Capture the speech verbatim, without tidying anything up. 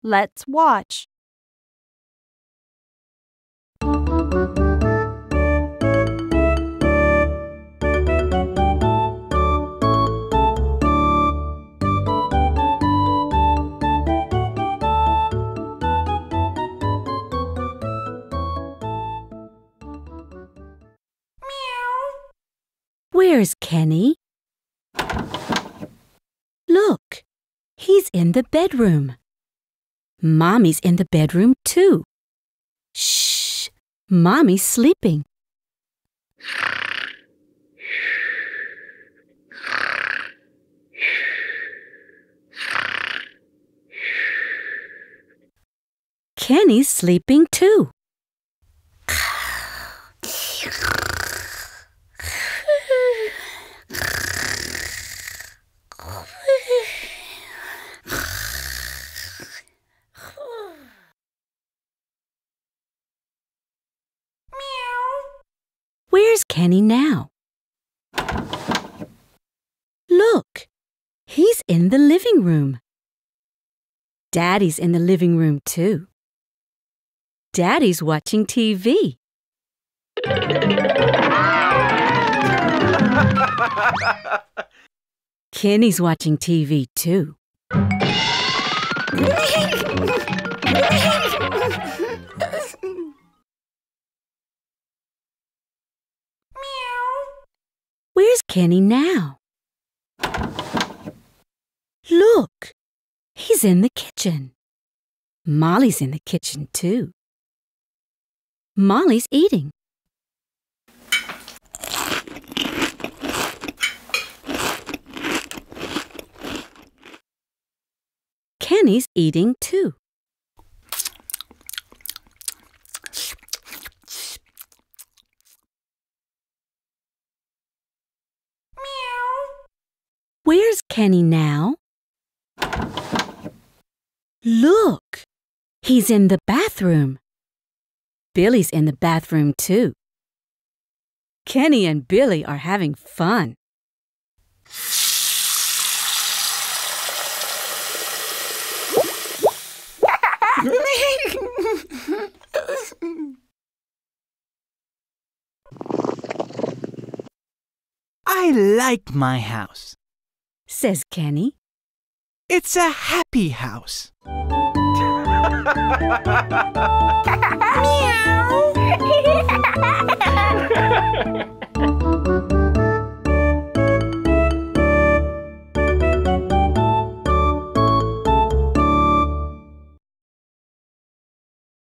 Let's watch. Where's Kenny? Look, he's in the bedroom. Mommy's in the bedroom too. Shh, Mommy's sleeping. Kenny's sleeping too. Where's Kenny now? Look, he's in the living room. Daddy's in the living room too. Daddy's watching T V. Kenny's watching T V too. Where's Kenny now? Look, he's in the kitchen. Molly's in the kitchen too. Molly's eating. Kenny's eating too. Where's Kenny now? Look, he's in the bathroom. Billy's in the bathroom too. Kenny and Billy are having fun. I like my house, says Kenny. It's a happy house. Meow.